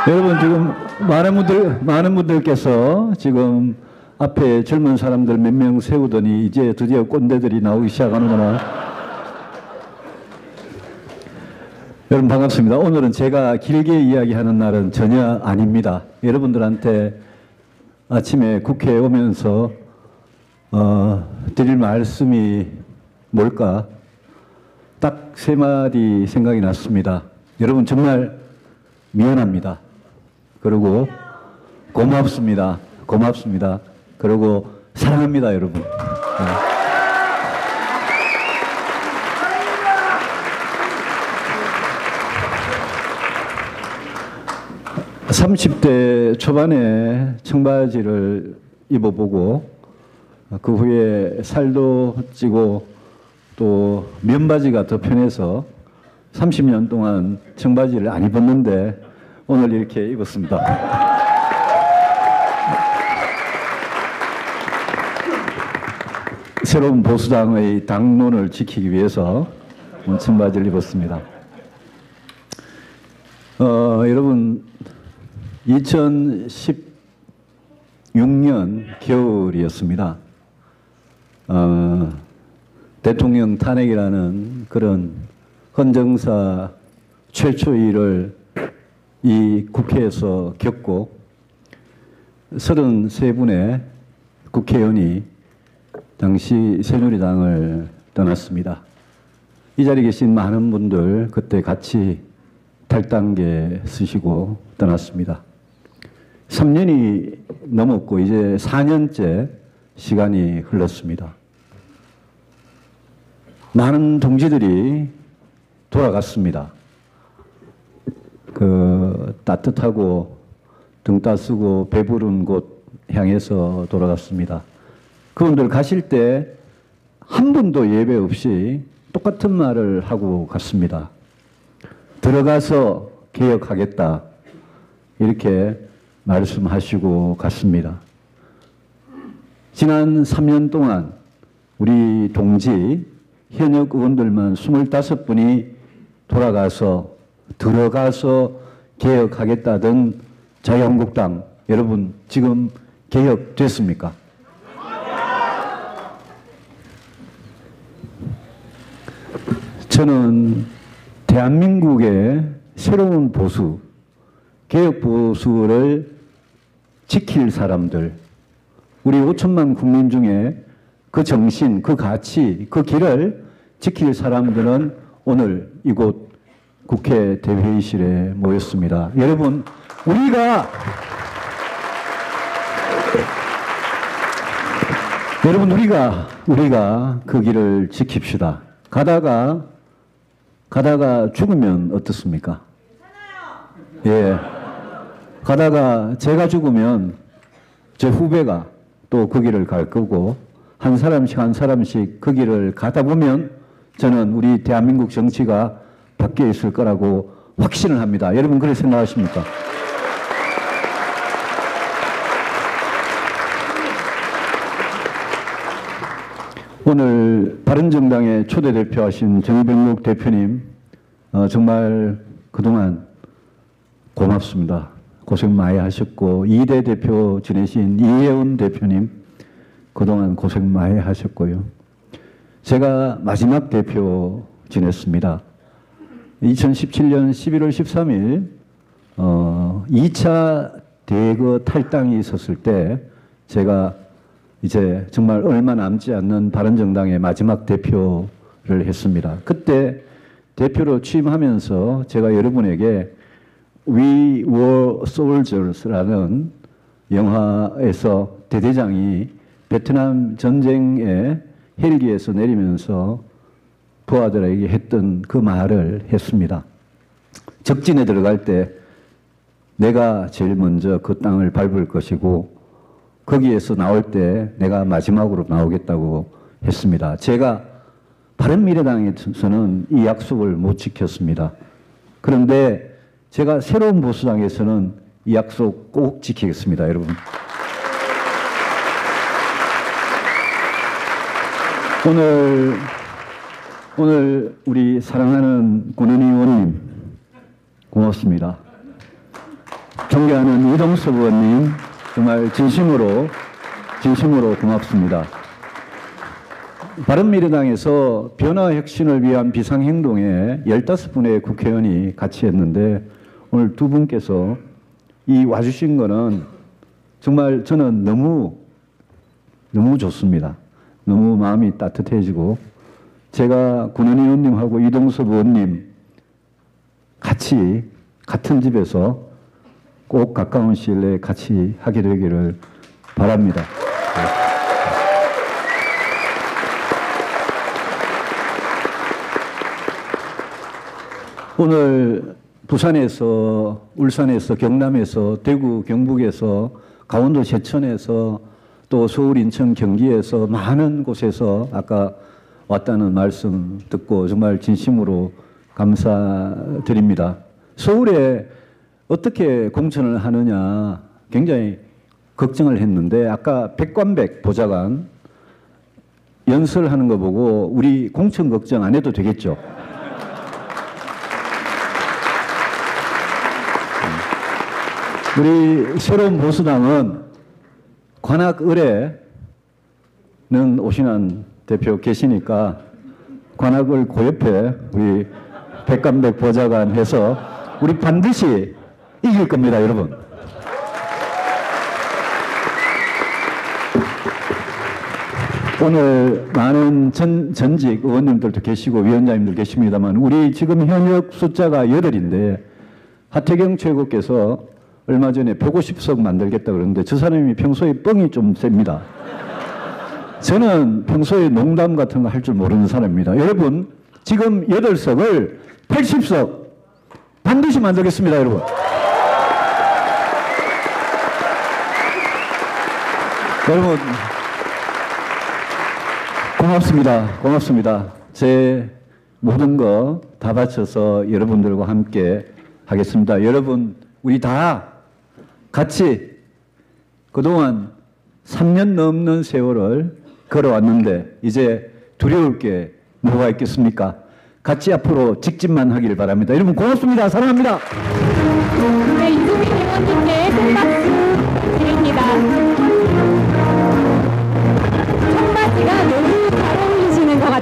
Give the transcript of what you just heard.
여러분 지금 많은 분들께서 지금 앞에 젊은 사람들 몇 명 세우더니 이제 드디어 꼰대들이 나오기 시작하는구나. 여러분 반갑습니다. 오늘은 제가 길게 이야기하는 날은 전혀 아닙니다. 여러분들한테 아침에 국회에 오면서 드릴 말씀이 뭘까? 딱 세 마디 생각이 났습니다. 여러분 정말 미안합니다. 그리고 고맙습니다. 고맙습니다. 그리고 사랑합니다, 여러분. 네. 30대 초반에 청바지를 입어보고 그 후에 살도 찌고 또 면바지가 더 편해서 30년 동안 청바지를 안 입었는데 오늘 이렇게 입었습니다. 새로운 보수당의 당론을 지키기 위해서 청바지를 입었습니다. 여러분 2016년 겨울이었습니다. 대통령 탄핵이라는 그런 헌정사 최초의 일을 이 국회에서 겪고 33분의 국회의원이 당시 새누리당을 떠났습니다. 이 자리에 계신 많은 분들 그때 같이 탈당계 쓰시고 떠났습니다. 3년이 넘었고 이제 4년째 시간이 흘렀습니다. 많은 동지들이 돌아갔습니다. 그 따뜻하고 등 따스고 배부른 곳 향해서 돌아갔습니다. 그분들 가실 때 한 분도 예배 없이 똑같은 말을 하고 갔습니다. 들어가서 개혁하겠다 이렇게 말씀하시고 갔습니다. 지난 3년 동안 우리 동지 현역 의원들만 25분이 돌아가서 들어가서 개혁하겠다던 자유한국당 여러분 지금 개혁됐습니까? 저는 대한민국의 새로운 보수, 개혁 보수를 지킬 사람들, 우리 5천만 국민 중에 그 정신, 그 가치, 그 길을 지킬 사람들은 오늘 이곳 국회 대회의실에 모였습니다. 여러분, 우리가 그 길을 지킵시다. 가다가 죽으면 어떻습니까? 예. 가다가 제가 죽으면 제 후배가 또 그 길을 갈 거고 한 사람씩 그 길을 가다 보면 저는 우리 대한민국 정치가 바뀌어 있을 거라고 확신을 합니다. 여러분 그렇게 생각하십니까? 오늘 바른정당의 초대 대표하신 정병국 대표님 정말 그동안 고맙습니다. 고생 많이 하셨고 2대 대표 지내신 이혜원 대표님 그동안 고생 많이 하셨고요. 제가 마지막 대표 지냈습니다. 2017년 11월 13일 2차 대거 탈당이 있었을 때 제가 이제 정말 얼마 남지 않는 바른정당의 마지막 대표를 했습니다. 그때 대표로 취임하면서 제가 여러분에게 We Were Soldiers라는 영화에서 대대장이 베트남 전쟁에 헬기에서 내리면서 부하들에게 했던 그 말을 했습니다. 적진에 들어갈 때 내가 제일 먼저 그 땅을 밟을 것이고 거기에서 나올 때 내가 마지막으로 나오겠다고 했습니다. 제가 바른미래당에서는 이 약속을 못 지켰습니다. 그런데 제가 새로운 보수당에서는 이 약속 꼭 지키겠습니다, 여러분. 오늘 우리 사랑하는 권은희 의원님 고맙습니다. 존경하는 이동섭 의원님, 정말 진심으로 고맙습니다. 바른미래당에서 변화혁신을 위한 비상행동에 15분의 국회의원이 같이 했는데 오늘 두 분께서 이 와주신 거는 정말 저는 너무 좋습니다. 너무 마음이 따뜻해지고 제가 군원 의원님하고 이동섭 의원님 같이 같은 집에서 꼭 가까운 시일 내에 같이 하게 되기를 바랍니다. 오늘 부산에서, 울산에서, 경남에서, 대구, 경북에서, 강원도 제천에서, 또 서울, 인천, 경기에서 많은 곳에서 아까 왔다는 말씀 듣고 정말 진심으로 감사드립니다. 서울에 어떻게 공천을 하느냐 굉장히 걱정을 했는데 아까 백관백 보좌관 연설하는 거 보고 우리 공천 걱정 안 해도 되겠죠? 우리 새로운 보수당은 관악을에는 오신환 대표 계시니까 관악을 그 옆에 우리 백관백 보좌관 해서 우리 반드시 이길 겁니다, 여러분. 오늘 많은 전직 의원님들도 계시고 위원장님들 계십니다만 우리 지금 현역 숫자가 8인데 하태경 최고께서 얼마 전에 150석 만들겠다 그러는데 저 사람이 평소에 뻥이 좀 셉니다. 저는 평소에 농담 같은 거 할 줄 모르는 사람입니다. 여러분 지금 8석을 80석 반드시 만들겠습니다, 여러분. 여러분 고맙습니다. 제 모든 거 다 바쳐서 여러분들과 함께 하겠습니다. 여러분 우리 다 같이 그동안 3년 넘는 세월을 걸어왔는데 이제 두려울 게 뭐가 있겠습니까? 같이 앞으로 직진만 하길 바랍니다. 여러분 고맙습니다. 사랑합니다.